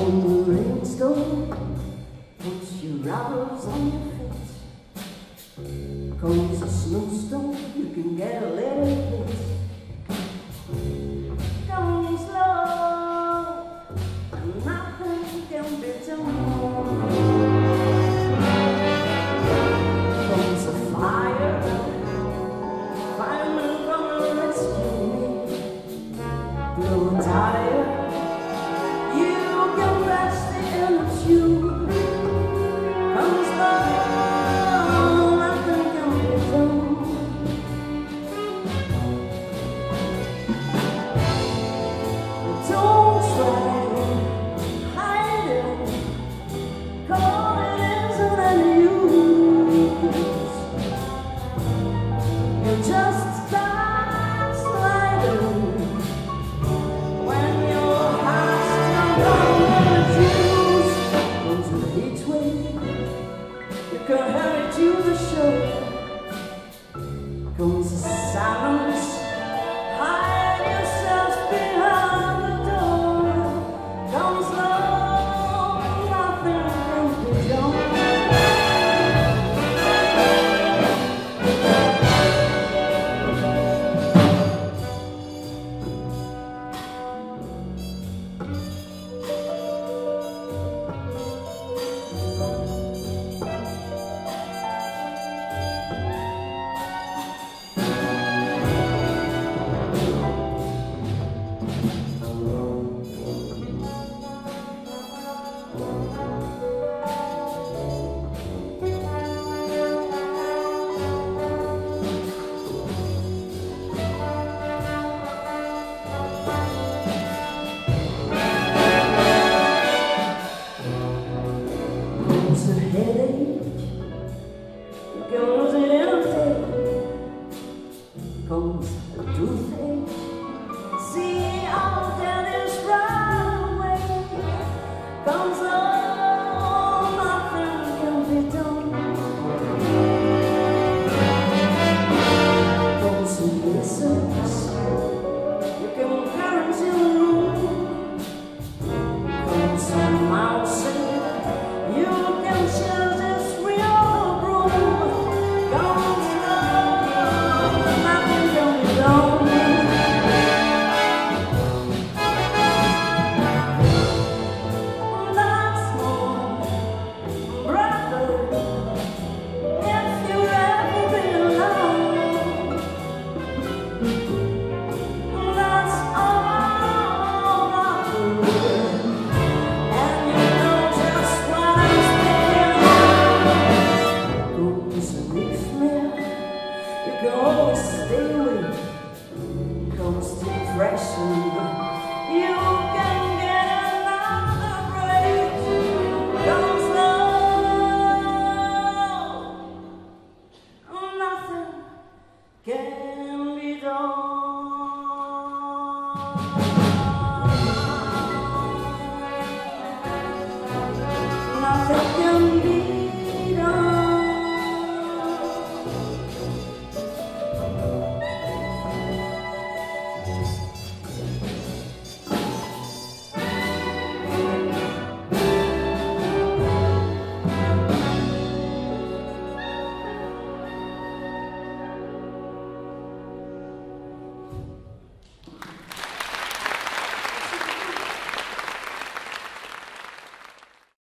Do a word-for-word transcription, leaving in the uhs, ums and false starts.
When the rainstorm puts your rattles on your face, comes a snowstorm, you can get a little bit. Going slow, and nothing can be done. Comes a fire, fireman come and rescue me. Blowing tired, you can rest in the tube. Comes slow, nothing can be done. Don't try hiding, 'cause it isn't any use. You just start sliding when your heart's turned on the juice. Comes a heat wave, you can hurry to the shore. Comes a silence, hide yourself behind the door. Comes love, nothing can be done. Comes a headache, goes it empty. Comes a toothache, see all that is right away. Comes all, nothing can be done. Comes a missus, you can guarantee the room. Comes a mouse, you can choose this real broom. Comes love, nothing can be done. That's more, brother, if you ever been alone. That's all, brother. And you know just what I'm saying. Comes a leaf man, you can always stay away. Comes depression, you can get another break. Comes love, nothing can be done.